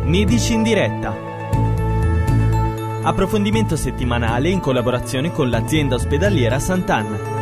Medici in diretta. Approfondimento settimanale in collaborazione con l'azienda ospedaliera Sant'Anna.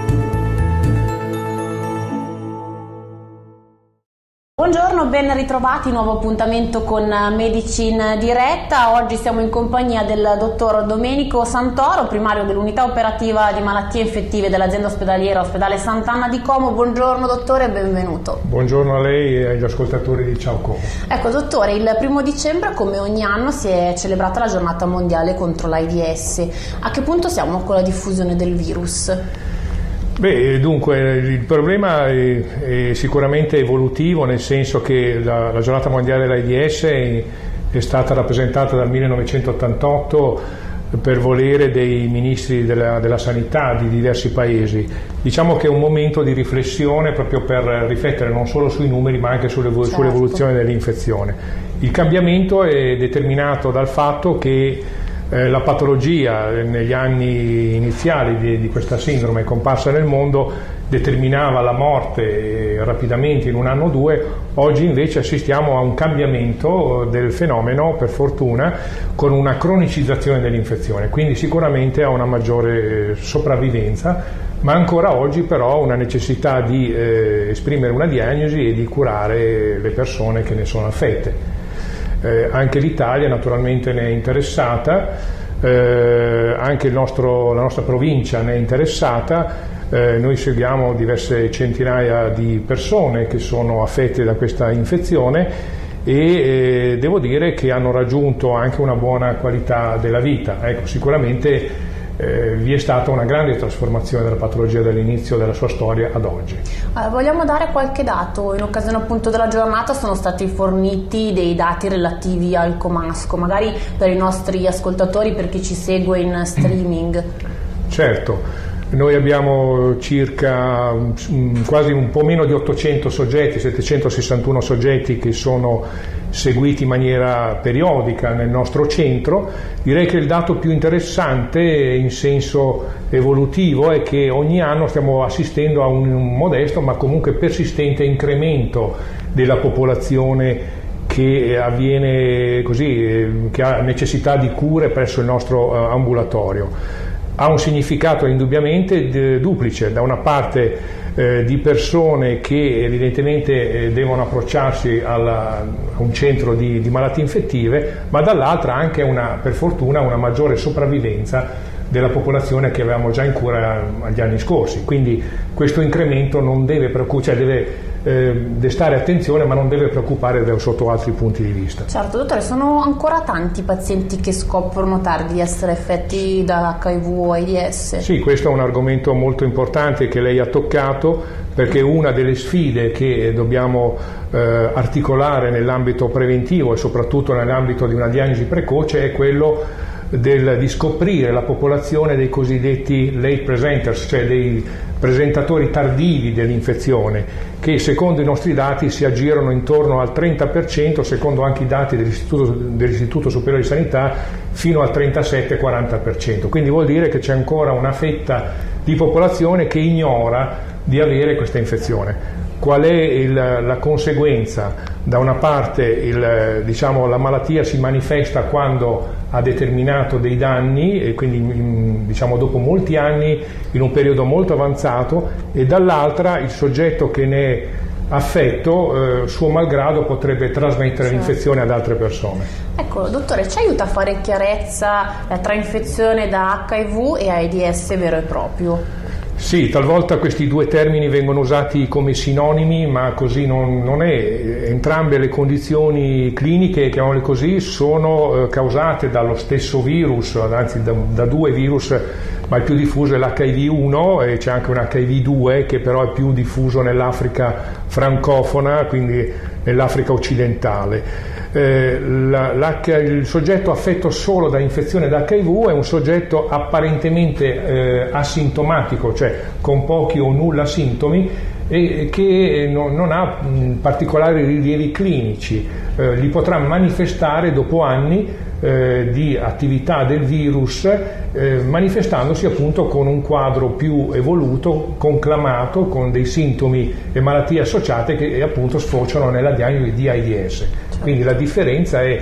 Buongiorno, ben ritrovati, nuovo appuntamento con Medici in diretta. Oggi siamo in compagnia del dottor Domenico Santoro, primario dell'unità operativa di malattie infettive dell'azienda ospedaliera Ospedale Sant'Anna di Como. Buongiorno dottore e benvenuto. Buongiorno a lei e agli ascoltatori di Ciao Como. Ecco dottore, il 1° dicembre come ogni anno si è celebrata la giornata mondiale contro l'AIDS. A che punto siamo con la diffusione del virus? Beh, dunque il problema è sicuramente evolutivo, nel senso che la giornata mondiale dell'AIDS è stata rappresentata dal 1988 per volere dei ministri della sanità di diversi paesi. Diciamo che è un momento di riflessione proprio per riflettere non solo sui numeri ma anche sull'evoluzione dell'infezione. Il cambiamento è determinato dal fatto che la patologia negli anni iniziali di questa sindrome comparsa nel mondo determinava la morte rapidamente in un anno o due. Oggi invece assistiamo a un cambiamento del fenomeno, per fortuna, con una cronicizzazione dell'infezione, quindi sicuramente a una maggiore sopravvivenza, ma ancora oggi però una necessità di esprimere una diagnosi e di curare le persone che ne sono affette. Anche l'Italia naturalmente ne è interessata, anche la nostra provincia ne è interessata. Noi seguiamo diverse centinaia di persone che sono affette da questa infezione e devo dire che hanno raggiunto anche una buona qualità della vita. Ecco, sicuramente vi è stata una grande trasformazione della patologia dall'inizio della sua storia ad oggi. Vogliamo dare qualche dato? In occasione appunto della giornata sono stati forniti dei dati relativi al Comasco, magari per i nostri ascoltatori, per chi ci segue in streaming. Certo. Noi abbiamo circa quasi un po' meno di 800 soggetti, 761 soggetti che sono seguiti in maniera periodica nel nostro centro. Direi che il dato più interessante in senso evolutivo è che ogni anno stiamo assistendo a un modesto ma comunque persistente incremento della popolazione che avviene così, che ha necessità di cure presso il nostro ambulatorio. Ha un significato indubbiamente duplice: da una parte di persone che evidentemente devono approcciarsi a un centro di malattie infettive, ma dall'altra anche per fortuna una maggiore sopravvivenza della popolazione che avevamo già in cura agli anni scorsi. Quindi questo incremento non deve preoccupare, deve destare attenzione, ma non deve preoccupare sotto altri punti di vista. Certo, dottore, sono ancora tanti i pazienti che scoprono tardi di essere affetti da HIV o AIDS? Sì, questo è un argomento molto importante che lei ha toccato, perché una delle sfide che dobbiamo articolare nell'ambito preventivo e soprattutto nell'ambito di una diagnosi precoce è quello di scoprire la popolazione dei cosiddetti late presenters, cioè dei presentatori tardivi dell'infezione, che secondo i nostri dati si aggirano intorno al 30%, secondo anche i dati dell'Istituto Superiore di Sanità fino al 37-40%. Quindi vuol dire che c'è ancora una fetta di popolazione che ignora di avere questa infezione. Qual è la conseguenza? Da una parte la malattia si manifesta quando ha determinato dei danni e quindi dopo molti anni in un periodo molto avanzato, e dall'altra il soggetto che ne è affetto suo malgrado potrebbe trasmettere l'infezione ad altre persone. Ecco dottore, ci aiuta a fare chiarezza tra infezione da HIV e AIDS vero e proprio? Sì, talvolta questi due termini vengono usati come sinonimi, ma così non è. Entrambe le condizioni cliniche, chiamiamole così, sono causate dallo stesso virus, anzi da due virus, ma il più diffuso è l'HIV1 e c'è anche un HIV2 che però è più diffuso nell'Africa francofona, quindi nell'Africa occidentale. Il soggetto affetto solo da infezione da HIV è un soggetto apparentemente asintomatico, cioè con pochi o nulla sintomi, e che non ha particolari rilievi clinici. Li potrà manifestare dopo anni di attività del virus, manifestandosi appunto con un quadro più evoluto, conclamato, con dei sintomi e malattie associate che appunto sfociano nella diagnosi di AIDS. Quindi la differenza è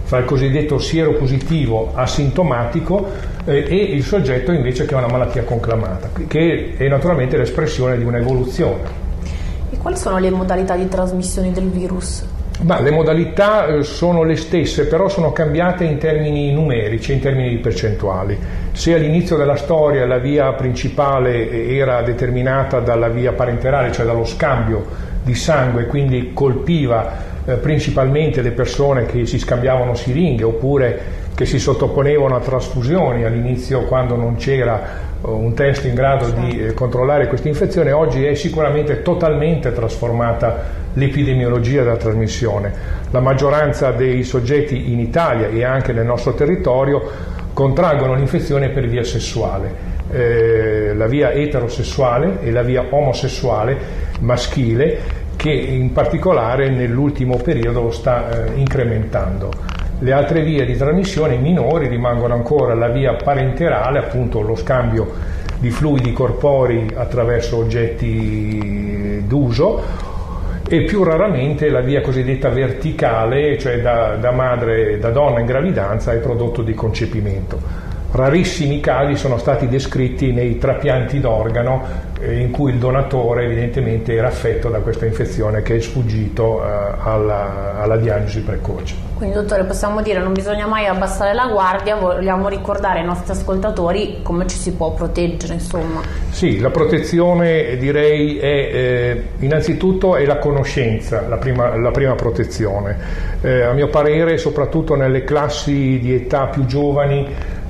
fra il cosiddetto sieropositivo asintomatico e il soggetto invece che ha una malattia conclamata, che è naturalmente l'espressione di un'evoluzione. E quali sono le modalità di trasmissione del virus? Ma le modalità sono le stesse, però sono cambiate in termini numerici, in termini di percentuali. Se all'inizio della storia la via principale era determinata dalla via parenterale, cioè dallo scambio di sangue, quindi colpiva principalmente le persone che si scambiavano siringhe oppure che si sottoponevano a trasfusioni all'inizio quando non c'era un test in grado di controllare questa infezione, oggi è sicuramente totalmente trasformata l'epidemiologia della trasmissione. La maggioranza dei soggetti in Italia e anche nel nostro territorio contraggono l'infezione per via sessuale. La via eterosessuale e la via omosessuale maschile, che in particolare nell'ultimo periodo lo sta incrementando. Le altre vie di trasmissione minori rimangono ancora la via parenterale, appunto lo scambio di fluidi corporei attraverso oggetti d'uso, e più raramente la via cosiddetta verticale, cioè da donna in gravidanza ai prodotto di concepimento. Rarissimi casi sono stati descritti nei trapianti d'organo in cui il donatore evidentemente era affetto da questa infezione che è sfuggito alla diagnosi precoce. Quindi dottore, possiamo dire non bisogna mai abbassare la guardia, vogliamo ricordare ai nostri ascoltatori come ci si può proteggere, insomma. Sì, la protezione direi è innanzitutto è la conoscenza, la prima protezione. A mio parere, soprattutto nelle classi di età più giovani,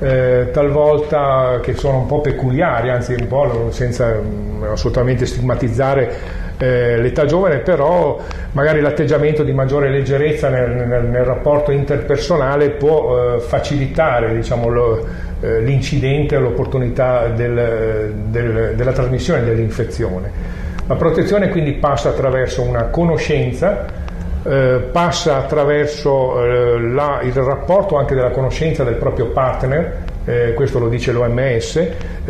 talvolta che sono un po' peculiari, anzi un po' senza assolutamente stigmatizzare l'età giovane, però magari l'atteggiamento di maggiore leggerezza nel rapporto interpersonale può facilitare, diciamo, l'incidente o l'opportunità della trasmissione dell'infezione. La protezione quindi passa attraverso una conoscenza, passa attraverso il rapporto anche della conoscenza del proprio partner, questo lo dice l'OMS,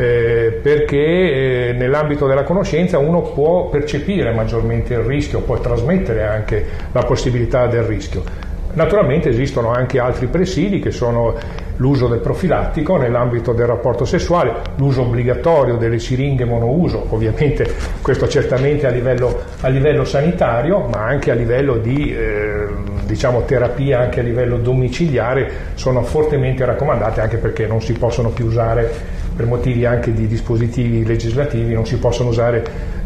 perché nell'ambito della conoscenza uno può percepire maggiormente il rischio, può trasmettere anche la possibilità del rischio. Naturalmente esistono anche altri presidi che sono l'uso del profilattico nell'ambito del rapporto sessuale, l'uso obbligatorio delle siringhe monouso, ovviamente questo certamente a livello sanitario, ma anche a livello di terapia, anche a livello domiciliare, sono fortemente raccomandate, anche perché non si possono più usare, per motivi anche di dispositivi legislativi, non si possono usare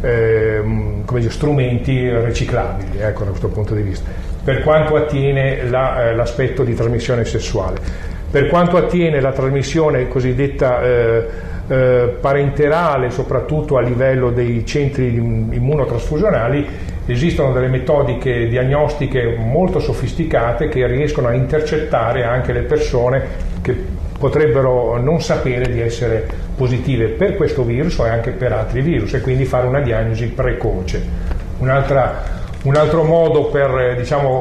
strumenti riciclabili, ecco, da questo punto di vista. Per quanto attiene l'aspetto di trasmissione sessuale. Per quanto attiene la trasmissione cosiddetta parenterale, soprattutto a livello dei centri immunotrasfusionali, esistono delle metodiche diagnostiche molto sofisticate che riescono a intercettare anche le persone che potrebbero non sapere di essere positive per questo virus o anche per altri virus, e quindi fare una diagnosi precoce. Un altro modo per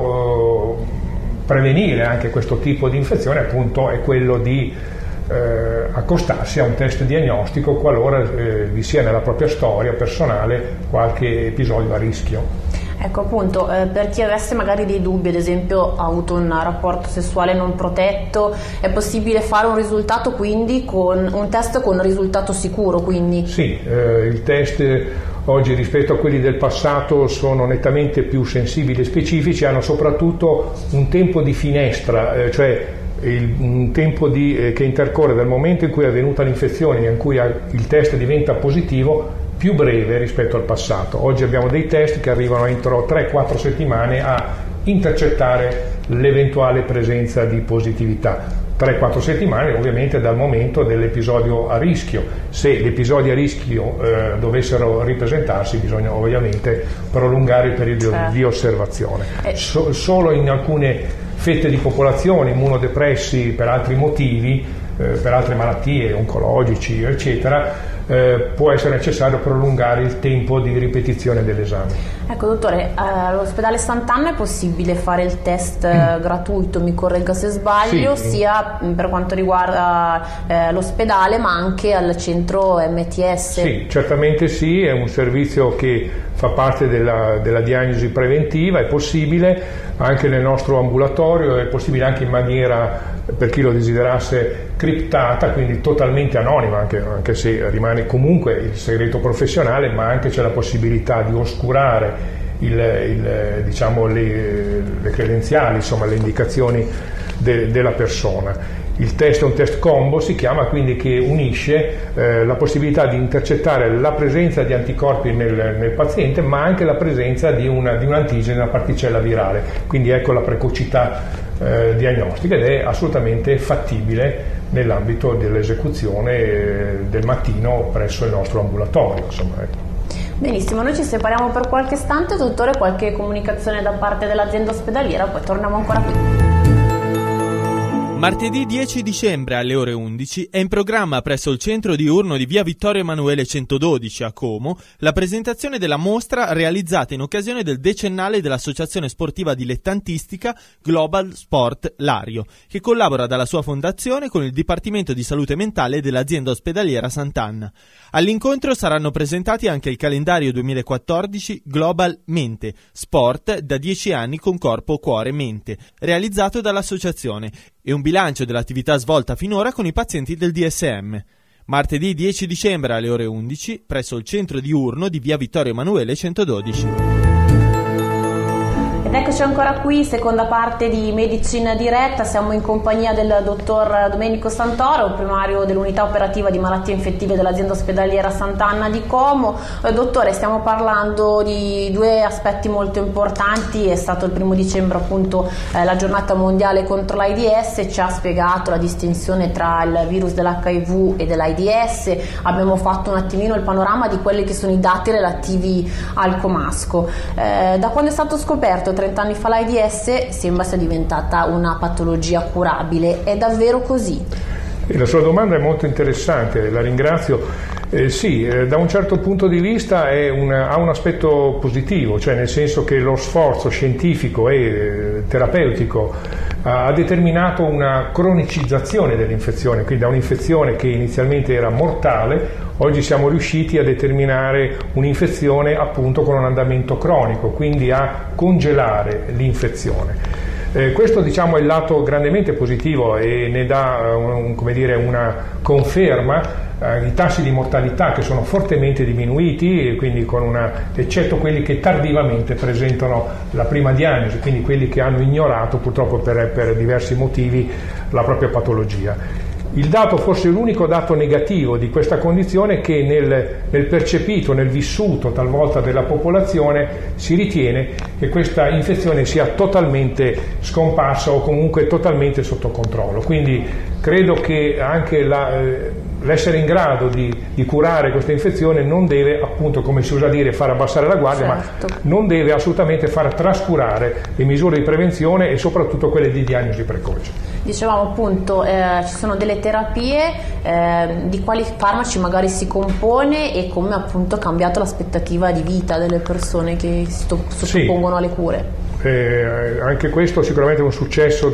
prevenire anche questo tipo di infezione, appunto, è quello di accostarsi a un test diagnostico qualora vi sia nella propria storia personale qualche episodio a rischio. Ecco, appunto, per chi avesse magari dei dubbi, ad esempio ha avuto un rapporto sessuale non protetto, è possibile fare un risultato quindi con un test con risultato sicuro? Quindi? Sì, il test oggi rispetto a quelli del passato sono nettamente più sensibili e specifici, hanno soprattutto un tempo di finestra, cioè un tempo che intercorre dal momento in cui è avvenuta l'infezione e in cui il test diventa positivo, più breve rispetto al passato. Oggi abbiamo dei test che arrivano entro 3-4 settimane a intercettare l'eventuale presenza di positività. 3-4 settimane ovviamente dal momento dell'episodio a rischio. Se gli episodi a rischio dovessero ripresentarsi, bisogna ovviamente prolungare il periodo di osservazione. Solo in alcune fette di popolazione, immunodepressi per altri motivi, per altre malattie, oncologici, eccetera, può essere necessario prolungare il tempo di ripetizione dell'esame. Ecco, dottore, all'ospedale Sant'Anna è possibile fare il test gratuito, mi corregga se sbaglio, sì, sia per quanto riguarda l'ospedale ma anche al centro MTS? Sì, certamente sì, è un servizio che fa parte della diagnosi preventiva, è possibile. anche nel nostro ambulatorio, è possibile anche in maniera, per chi lo desiderasse, criptata, quindi totalmente anonima, anche se rimane comunque il segreto professionale, ma anche c'è la possibilità di oscurare diciamo le credenziali, insomma le indicazioni della persona. Il test è un test combo, si chiama, quindi, che unisce la possibilità di intercettare la presenza di anticorpi nel paziente, ma anche la presenza di un antigene, una particella virale, quindi ecco la precocità diagnostica, ed è assolutamente fattibile nell'ambito dell'esecuzione del mattino presso il nostro ambulatorio, insomma, ecco. Benissimo, noi ci separiamo per qualche istante, dottore, qualche comunicazione da parte dell'azienda ospedaliera, poi torniamo ancora qui. Martedì 10 dicembre alle ore 11 è in programma presso il centro diurno di via Vittorio Emanuele 112 a Como la presentazione della mostra realizzata in occasione del decennale dell'associazione sportiva dilettantistica Global Sport Lario, che collabora dalla sua fondazione con il Dipartimento di Salute Mentale dell'azienda ospedaliera Sant'Anna. All'incontro saranno presentati anche il calendario 2014 Global Mente, sport da 10 anni con corpo, cuore, mente, realizzato dall'associazione, e un bilancio dell'attività svolta finora con i pazienti del DSM. Martedì 10 dicembre alle ore 11 presso il centro diurno di via Vittorio Emanuele 112. Ed eccoci ancora qui, seconda parte di Medicina Diretta. Siamo in compagnia del dottor Domenico Santoro, primario dell'unità operativa di malattie infettive dell'azienda ospedaliera Sant'Anna di Como. Dottore, stiamo parlando di due aspetti molto importanti. È stato il 1° dicembre appunto la giornata mondiale contro l'AIDS, ci ha spiegato la distinzione tra il virus dell'HIV e dell'AIDS, abbiamo fatto un attimino il panorama di quelli che sono i dati relativi al comasco. Da quando è stato scoperto 30 anni fa l'AIDS sembra sia diventata una patologia curabile, è davvero così? La sua domanda è molto interessante, la ringrazio. Sì, da un certo punto di vista ha un aspetto positivo, cioè nel senso che lo sforzo scientifico e terapeutico ha determinato una cronicizzazione dell'infezione, quindi da un'infezione che inizialmente era mortale, oggi siamo riusciti a determinare un'infezione appunto con un andamento cronico, quindi a congelare l'infezione. Questo, diciamo, è il lato grandemente positivo e ne dà una conferma. I tassi di mortalità che sono fortemente diminuiti, e quindi eccetto quelli che tardivamente presentano la prima diagnosi, quindi quelli che hanno ignorato purtroppo per diversi motivi la propria patologia. Il dato, forse l'unico dato negativo di questa condizione, è che nel percepito, nel vissuto talvolta della popolazione, si ritiene che questa infezione sia totalmente scomparsa o comunque totalmente sotto controllo. Quindi credo che anche l'essere in grado di curare questa infezione non deve, appunto, come si usa dire, far abbassare la guardia, certo, ma non deve assolutamente far trascurare le misure di prevenzione e soprattutto quelle di diagnosi precoce. Dicevamo appunto, ci sono delle terapie, di quali farmaci magari si compone e come appunto ha cambiato l'aspettativa di vita delle persone che si sottopongono alle cure. Anche questo sicuramente è un successo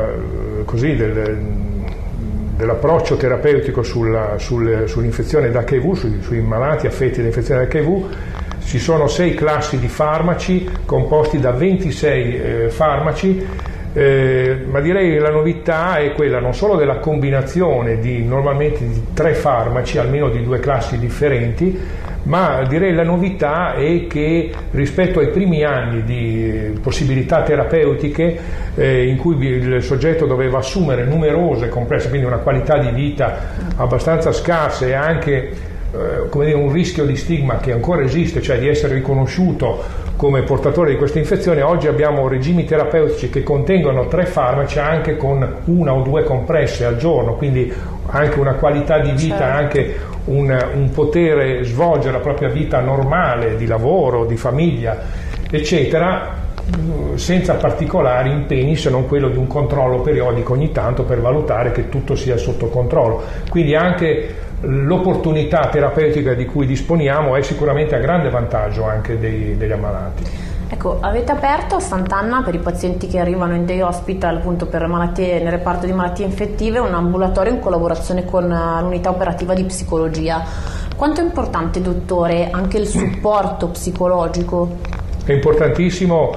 dell'approccio terapeutico sull'infezione da HIV, sui malati affetti da infezione da HIV. Ci sono 6 classi di farmaci composti da 26 farmaci. Ma direi che la novità è quella non solo della combinazione normalmente di 3 farmaci, almeno di 2 classi differenti, ma direi la novità è che rispetto ai primi anni di possibilità terapeutiche in cui il soggetto doveva assumere numerose compresse, quindi una qualità di vita abbastanza scarsa e anche un rischio di stigma che ancora esiste, cioè di essere riconosciuto come portatore di questa infezione, oggi abbiamo regimi terapeutici che contengono 3 farmaci anche con 1 o 2 compresse al giorno, quindi anche una qualità di vita, certo, anche un potere svolgere la propria vita normale di lavoro, di famiglia, eccetera, senza particolari impegni se non quello di un controllo periodico ogni tanto per valutare che tutto sia sotto controllo. Quindi anche l'opportunità terapeutica di cui disponiamo è sicuramente a grande vantaggio anche degli ammalati. Ecco, avete aperto a Sant'Anna per i pazienti che arrivano in day hospital appunto per nel reparto di malattie infettive un ambulatorio in collaborazione con l'unità operativa di psicologia. Quanto è importante, dottore, anche il supporto psicologico? È importantissimo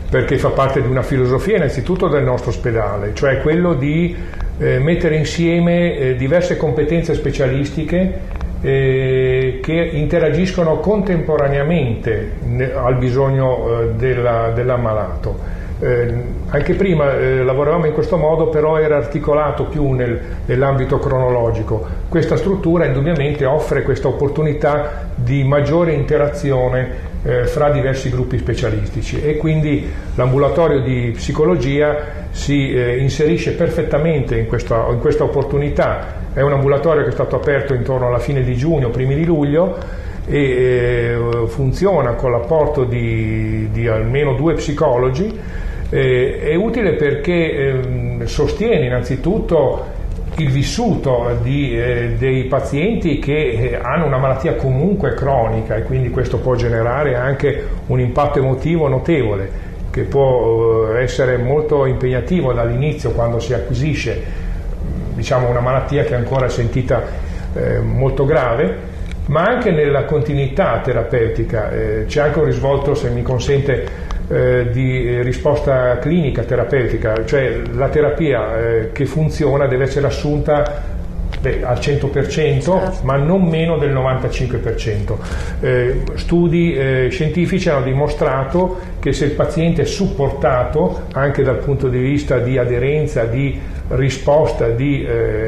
perché fa parte di una filosofia innanzitutto del nostro ospedale, cioè quello di mettere insieme diverse competenze specialistiche che interagiscono contemporaneamente al bisogno dell'ammalato. Anche prima lavoravamo in questo modo, però era articolato più nell'ambito cronologico. Questa struttura indubbiamente offre questa opportunità di maggiore interazione fra diversi gruppi specialistici, e quindi l'ambulatorio di psicologia si inserisce perfettamente in questa opportunità. È un ambulatorio che è stato aperto intorno alla fine di giugno, primi di luglio, e funziona con l'apporto di almeno 2 psicologi. È utile perché sostiene innanzitutto il vissuto dei pazienti che hanno una malattia comunque cronica, e quindi questo può generare anche un impatto emotivo notevole, che può essere molto impegnativo dall'inizio quando si acquisisce, diciamo, una malattia che ancora è sentita molto grave, ma anche nella continuità terapeutica. C'è anche un risvolto, se mi consente, di risposta clinica terapeutica, cioè la terapia che funziona deve essere assunta al 100%, ma non meno del 95%. Studi scientifici hanno dimostrato che se il paziente è supportato anche dal punto di vista di aderenza, di risposta, di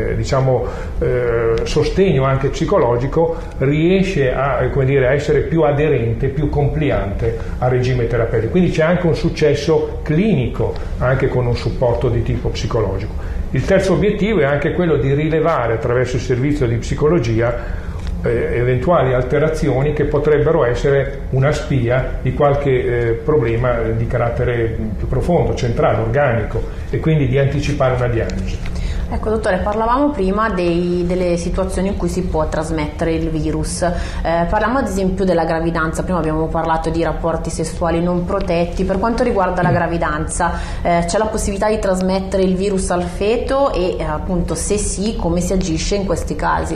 sostegno anche psicologico, riesce a essere più aderente, più compliante al regime terapeutico. Quindi c'è anche un successo clinico anche con un supporto di tipo psicologico. Il terzo obiettivo è anche quello di rilevare attraverso il servizio di psicologia eventuali alterazioni che potrebbero essere una spia di qualche problema di carattere più profondo, centrale, organico, e quindi di anticipare una diagnosi. Ecco, dottore, parlavamo prima delle situazioni in cui si può trasmettere il virus. Parliamo ad esempio della gravidanza. Prima abbiamo parlato di rapporti sessuali non protetti. Per quanto riguarda la gravidanza, c'è la possibilità di trasmettere il virus al feto, e appunto, se sì, come si agisce in questi casi?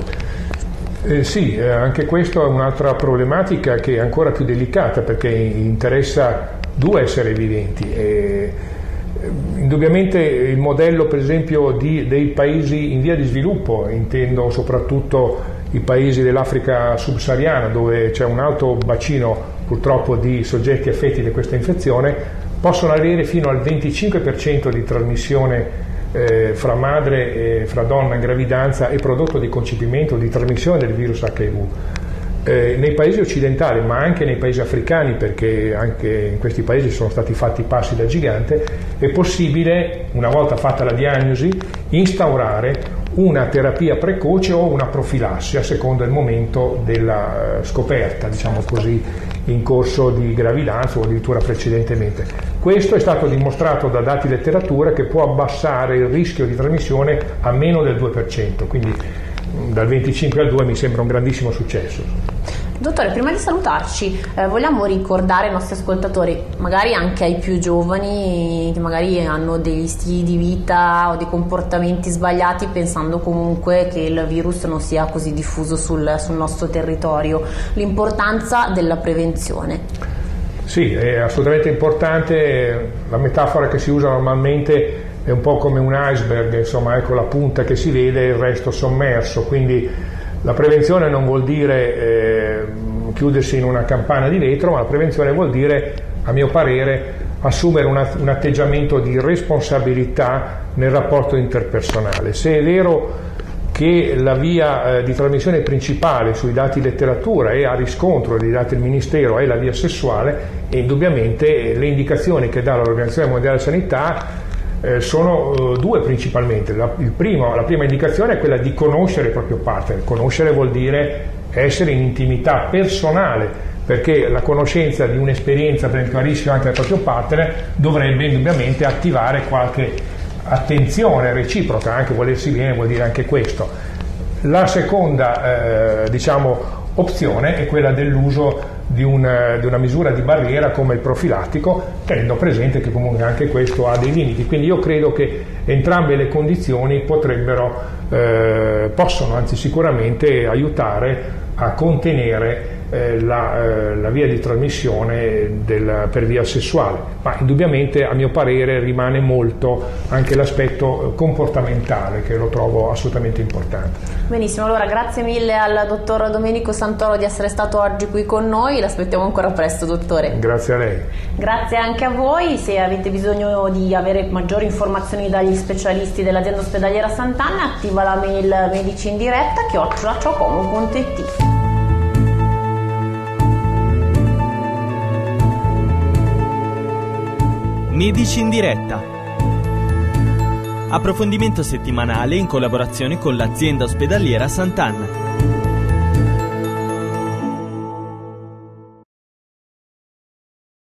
Sì, anche questa è un'altra problematica che è ancora più delicata, perché interessa 2 esseri viventi. Indubbiamente il modello, per esempio, dei paesi in via di sviluppo, intendo soprattutto i paesi dell'Africa subsahariana, dove c'è un alto bacino purtroppo di soggetti affetti da questa infezione, possono avere fino al 25% di trasmissione fra madre, fra donna in gravidanza e prodotto di concepimento, di trasmissione del virus HIV. Nei paesi occidentali, ma anche nei paesi africani, perché anche in questi paesi sono stati fatti passi da gigante, è possibile, una volta fatta la diagnosi, instaurare una terapia precoce o una profilassi a seconda del momento della scoperta, diciamo così, in corso di gravidanza o addirittura precedentemente. Questo è stato dimostrato da dati letteratura che può abbassare il rischio di trasmissione a meno del 2%, quindi dal 25 al 2 mi sembra un grandissimo successo. Dottore, prima di salutarci, vogliamo ricordare ai nostri ascoltatori, magari anche ai più giovani che magari hanno degli stili di vita o dei comportamenti sbagliati, pensando comunque che il virus non sia così diffuso sul nostro territorio, l'importanza della prevenzione. Sì, è assolutamente importante. La metafora che si usa normalmente è un po' come un iceberg, insomma, ecco la punta che si vede e il resto sommerso, quindi la prevenzione non vuol dire chiudersi in una campana di vetro, ma la prevenzione vuol dire, a mio parere, assumere un atteggiamento di responsabilità nel rapporto interpersonale. Se è vero che la via di trasmissione principale sui dati letteratura e a riscontro dei dati del Ministero è la via sexuale, e indubbiamente le indicazioni che dà l'Organizzazione Mondiale della Sanità sono 2 principalmente. La prima indicazione è quella di conoscere il proprio partner. Conoscere vuol dire essere in intimità personale, perché la conoscenza di un'esperienza, per esempio, a rischio anche del proprio partner, dovrebbe indubbiamente attivare qualche attenzione reciproca, anche volersi bene vuol dire anche questo. La seconda opzione è quella dell'uso di una misura di barriera come il profilattico, tenendo presente che comunque anche questo ha dei limiti. Quindi io credo che entrambe le condizioni possono anzi sicuramente aiutare a contenere la via di trasmissione per via sessuale, ma indubbiamente a mio parere rimane molto anche l'aspetto comportamentale, che lo trovo assolutamente importante. Benissimo, allora grazie mille al dottor Domenico Santoro di essere stato oggi qui con noi, l'aspettiamo ancora presto, dottore. Grazie a lei. Grazie anche a voi. Se avete bisogno di avere maggiori informazioni dagli specialisti dell'azienda ospedaliera Sant'Anna, attiva la mail Medici in Diretta @ciacomo.it. Medici in Diretta. Approfondimento settimanale in collaborazione con l'azienda ospedaliera Sant'Anna.